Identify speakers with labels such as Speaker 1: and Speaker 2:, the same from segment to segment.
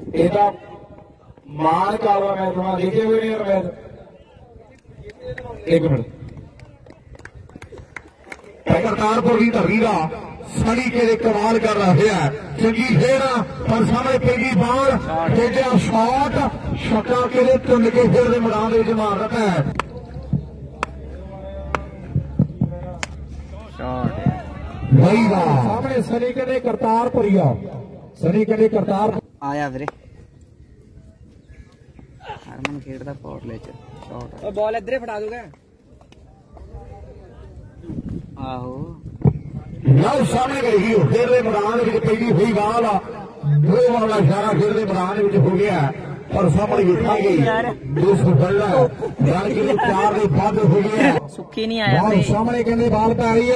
Speaker 1: ਇਹਦਾ ਮਾਨ ਕਾਲਾ ਮੈਚ ਹੋਣਾ ਲਿਖੇ ਹੋਏ ਨੇ ਮੈਚ। ਇੱਕ ਮਿੰਟ ਕਰਤਾਰਪੁਰ ਦੀ ਧਰਤੀ ਦਾ ਸੜੀ ਕੇ ਕਮਾਲ ਕਰ ਰਿਹਾ ਹੈ। ਚੰਗੀ ਫੇਰ ਪਰ ਸਾਹਮਣੇ ਪੈਗੀ ਬਾਲ ਖੇਡਿਆ ਸ਼ਾਟ ਛੱਕਾ ਕਿਹਦੇ ਤੁੰਨ ਕੇ ਫੇਰ ਦੇ ਮੈਦਾਨ ਦੇ ਵਿੱਚ ਮਾਰ ਰਿਹਾ ਹੈ। ਭਾਈ ਦਾ ਸਾਹਮਣੇ ਸੜੀ ਕੇ ਕਰਤਾਰਪੁਰੀਆ ਸੜੀ ਕੇ ਕਰਤਾਰ
Speaker 2: ਆਇਆ ਵੀਰੇ ਹਰਮਨ ਖੇਡਦਾ ਪੌਟਲੇ ਚ ਸ਼ਾਟ ਉਹ ਬਾਲ ਇੱਧਰੇ ਫੜਾ ਦੂਗਾ ਆਹੋ
Speaker 1: ਲਓ ਸਾਹਮਣੇ ਗਈ ਫੇਰ ਦੇ ਮੈਦਾਨ ਦੇ ਵਿੱਚ ਪੈਗੀ ਹੋਈ ਬਾਲ ਦੋ ਵਾਲਾ ਇਸ਼ਾਰਾ ਫੇਰ ਦੇ ਮੈਦਾਨ ਦੇ ਵਿੱਚ ਹੋ ਗਿਆ ਪਰ ਸਾਹਮਣੇ ਵੇਖਾਂਗੇ 200 ਬੱਲਾ ਰਣ ਕੇ 4 ਦੇ ਵੱਧ ਹੋ ਗਿਆ
Speaker 2: ਸੁੱਕੀ ਨਹੀਂ ਆਇਆ ਤੇ
Speaker 1: ਸਾਹਮਣੇ ਕਹਿੰਦੇ ਬਾਲ ਪੈ ਰਹੀ ਆ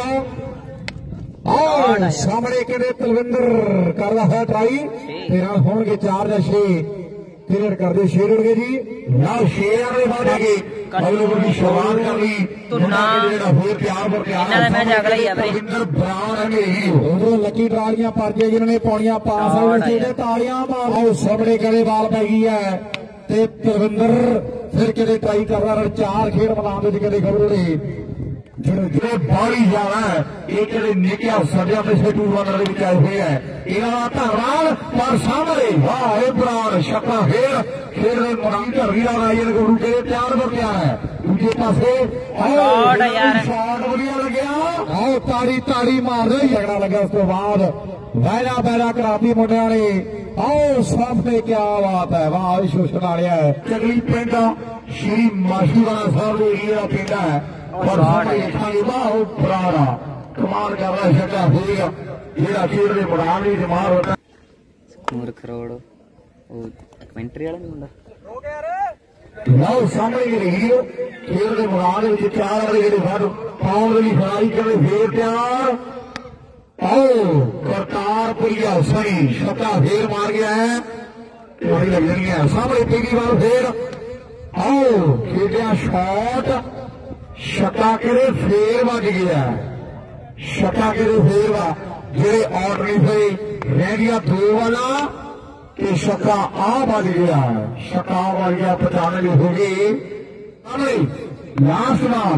Speaker 1: ਆਹ ਸਾਹਮਣੇ ਕਹਿੰਦੇ ਤਲਵਿੰਦਰ ਕਰਦਾ ਹੋਇਆ ਟਰਾਈ ਤੇ ਨਾਲ ਹੋਣਗੇ 4 ਜਾਂ 6 ਕਲੀਅਰ ਕਰਦੇ ਸ਼ੇਰਣਗੇ ਜੀ ਨਾ ਸ਼ੇਰਾਂ ਦੇ ਬਾਅਦਗੇ ਅਗਲੇ ਵਾਰ ਦੀ ਸ਼ੁਰੂਆਤ ਕਰ ਲਈ
Speaker 2: ਤੁਨਾ
Speaker 1: ਜਿਹੜਾ ਹੋਰ ਪਿਆਰ ਵਰ ਪਿਆਰ
Speaker 2: ਇਹਨਾਂ ਦਾ ਮੈਚ ਅਗਲਾ ਹੀ ਆ ਬਈ
Speaker 1: ਤਲਵਿੰਦਰ ਬਰਾਨ ਹੈ ਮੇਰੀ ਉਧਰੋਂ ਲੱਕੀ ਟਰਾਲੀਆਂ ਪਰਜੇ ਜਿਨ੍ਹਾਂ ਨੇ ਪੌਣੀਆਂ ਪਾਸ ਹੋਏ ਤੇ ਤਾੜੀਆਂ ਮਾਰੋ ਸਾਹਮਣੇ ਕਹਿੰਦੇ ਬਾਲ ਪੈ ਗਈ ਹੈ ਤੇ ਤਲਵਿੰਦਰ ਫਿਰ ਕਿਤੇ ਟਰਾਈ ਕਰਦਾ ਰਣ 4 ਖੇਡ ਮੈਦਾਨ ਦੇ ਵਿੱਚ ਕਹਿੰਦੇ ਖਬਰ ਨੇ ਜਿਹੜੇ ਬਾਹਲੀ ਜਾਣਾ ਇਹ ਕਿਹੜੇ ਨਿੱਕਿਆ ਸੱਜਿਆ ਪਿਛਲੇ ਟੂਰਨਾਮੈਂਟ ਦੇ ਵਿੱਚ ਆਏ ਹੋਏ ਹੈ ਇਹਨਾਂ ਦਾ ਧੰਨਵਾਦ ਪਰ ਸਾਹਮਣੇ ਵਾਹ ਇਹ ਬਰਾੜ ਛੱਕਾ ਫੇਰ ਦੇ ਮੁਰਾਦ ਧਰਵੀ ਦਾ ਰਾਜਨ ਗੁਰੂ ਕੇ ਤਿਆਰ ਹੋ ਗਿਆ ਹੈ ਦੂਜੇ ਪਾਸੇ ਸ਼ਾਟ ਵਧੀਆ ਲੱਗਿਆ ਆਓ ਤਾੜੀ ਮਾਰਦੇ ਝਗੜਾ ਲੱਗਾ ਉਸ ਤੋਂ ਬਾਅਦ ਵੈਲਾ ਕਰਾਤੀ ਮੁੰਡਿਆਂ ਨੇ ਆਓ ਸਾਹਮਣੇ ਕੀ ਬਾਤ ਹੈ ਵਾਹ ਸ਼ੋਸ਼ਣ ਵਾਲਿਆ ਚਗਲੀ ਪਿੰਡ ਸ਼੍ਰੀ ਮਾਸ਼ੀਵਾਲਾ ਸਾਹਿਬ ਦੇ ਏਰੀਆ ਦਾ ਪਿੰਡ ਹੈ ਪਰ ਸਾਹਮਣੇ ਬਾਹੋ ਬਰਾੜਾ ਕਮਾਲ ਕਰ ਰਿਹਾ ਛੱਕਾ ਫੇਰ ਜਿਹੜਾ ਖੇਡ ਦੇ ਮੈਦਾਨ ਵਿੱਚ ਮਾਰ ਹੁੰਦਾ
Speaker 2: ਮੂਰ ਖਰੋੜ ਉਹ ਕਮੈਂਟਰੀ ਵਾਲਾ ਮੁੰਡਾ
Speaker 1: ਲਓ ਸਾਹਮਣੇ ਰਹੀ ਖੇਡ ਦੇ ਮੈਦਾਨ ਦੇ ਵਿੱਚ 4 ਵਾਲੇ ਜਿਹੜੇ ਵੱਧ ਪਾਉਣ ਦੀ ਫਰਾਈ ਕਰਦੇ ਫੇਰ ਤਿਆਰ ਆਓ ਕਰਤਾਰਪੁਰੀਆ ਸਹੀ ਛੱਕਾ ਫੇਰ ਮਾਰ ਗਿਆ ਹੈ ਬੜੀ ਲੱਗ ਰਹੀ ਹੈ ਸਾਹਮਣੇ ਪਹਿਲੀ ਵਾਰ ਫੇਰ ਆਓ ਖੇਡਿਆ ਸ਼ਾਟ ਛੱਕਾ ਕਿਹੜੇ ਫੇਰ ਵੱਜ ਗਿਆ ਛੱਕਾ ਕਿਹੜੇ ਫੇਰ ਵਾ ਜਿਹੜੇ ਆਊਟ ਨਹੀਂ ਹੋਏ ਰਹਿ ਗਿਆ 2 ਵਾਲਾ ਤੇ ਛੱਕਾ ਆ ਵੱਜ ਗਿਆ ਛੱਕਾ ਵੱਜ ਗਿਆ 95 ਹੋ ਗਏ ਸਾਹਮਣੇ ਲਾਸਟ ਬਾਲ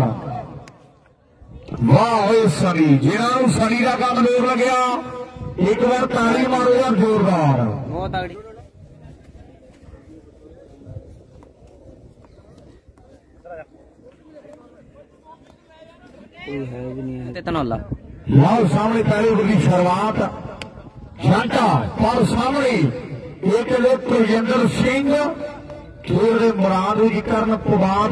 Speaker 1: ਵਾਹ ਓਏ ਸਨੀ ਜਿਹਨਾਂ ਨੂੰ ਸਨੀ ਦਾ ਕੰਮ ਦੇਖ ਲੱਗਿਆ ਇੱਕ ਵਾਰ ਤਾੜੀ ਮਾਰੋ ਯਾਰ ਜ਼ੋਰਦਾਰ
Speaker 2: ਬਹੁਤ ਤਗੜੀ है भी नहीं है तनौला
Speaker 1: लाओ सामने पहले बड़ी शुरुआत घंटा पर सामने एक कुलजिंदर सिंह खेल मुराद जी करन पवाद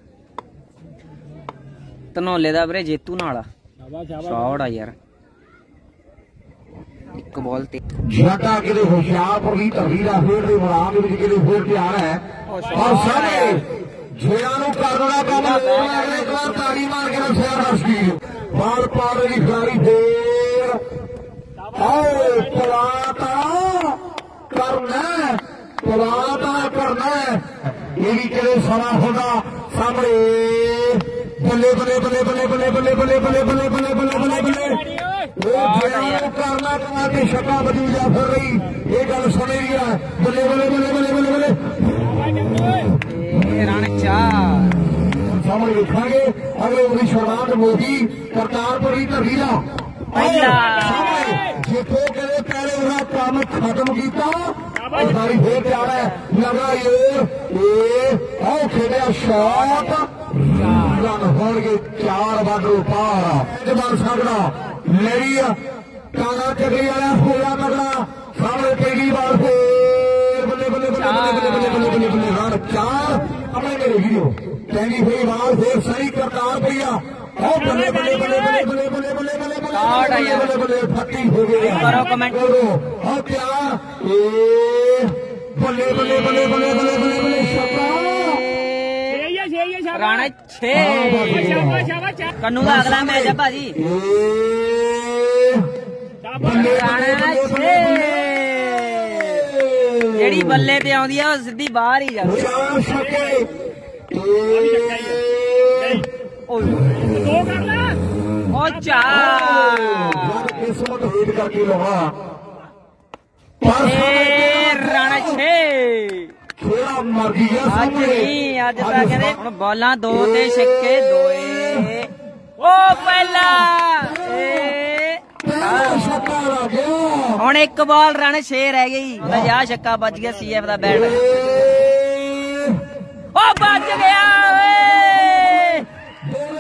Speaker 2: तनौले दा वीरे जेतू नाल शॉट आ यार एक बॉल ते
Speaker 1: घंटा के होशियारपुर की धरती का खेल दे मुराद जी के फिर तैयार है और सामने ਜਿਹੜਾ ਨੂੰ ਕਰਨਾ ਕੰਮ ਅਗਲੇ ਇੱਕ ਵਾਰ ਤਾੜੀ ਮਾਰ ਕੇ ਦੱਸਿਆ ਰਸਕੀ ਬਾਲ ਪਾਰ ਦੀ ਖਿਲਾੜੀ ਫੇਰ ਆਓ ਪਲਾਤਾ ਕਰਨਾ ਇਹ ਵੀ ਕਿਹੜੇ ਸਮਾਂ ਹੁੰਦਾ ਸਾਹਮਣੇ ਬੱਲੇ ਉਹ ਜਿਹੜਾ ਨੂੰ ਕਰਨਾ ਕਮਾ ਕੇ ਛੱਕਾ ਬਜੂ ਜਾ ਫਿਰ ਰਹੀ ਇਹ ਗੱਲ ਸੁਣੀ ਰਹੀ ਹੈ ਬੱਲੇ
Speaker 2: रण 4
Speaker 1: सामने देखांगे अगले वाली शुरुआत होगी करतारपुर की धरती का जितो कहते पहले उन्हें काम खत्म किया सारी फिर तैयार है लगा ये खेलिया शॉट रन होंगे 4 बाडर पार बन सकता मेरी काला चकरी वाला होया करना सामने पहली बार रन 4 अपने मेरे वीडियो पहली हुई बार फिर सही करतार भैया फटी हो गई और क्या बल्ले
Speaker 2: राणा 6 कन्नू का अगला मैच है भाजी राणा 6 ਜਿਹੜੀ ਬੱਲੇ ਤੇ ਆਉਂਦੀ ਆ ਉਹ ਸਿੱਧੀ ਬਾਹਰ ਹੀ ਜਾਂਦੀ ਉਹ ਚਾਰ
Speaker 1: ਕਿਸਮਤ ਵੇਟ ਕਰਕੇ ਲਵਾ
Speaker 2: ਰਾਣਾ 6
Speaker 1: ਮਰ ਗਈ ਆ
Speaker 2: ਅੱਜ ਨਹੀਂ, ਅੱਜ ਤਾਂ ਕਹਿੰਦੇ ਹੁਣ ਬਾਲਾਂ 2 ਤੇ ਛੱਕੇ ਦੋਏ। ਉਹ ਪਹਿਲਾ
Speaker 1: ਛੱਕਾ ਲੱਗ ਗਿਆ।
Speaker 2: ਹੁਣ 1 ਬਾਲ ਰਨ 6 ਰਹਿ ਗਈ। 50 ਛੱਕਾ ਵੱਜ ਗਿਆ CF ਦਾ ਬੈਟ। ਉਹ ਵੱਜ ਗਿਆ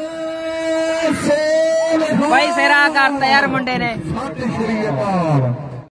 Speaker 2: ਓਏ ਭਾਈ ਸਿਰਾ ਕਰਤਾ ਯਾਰ ਮੁੰਡੇ ਨੇ।
Speaker 1: ਸਤਿ ਸ਼੍ਰੀ ਅਕਾਲ।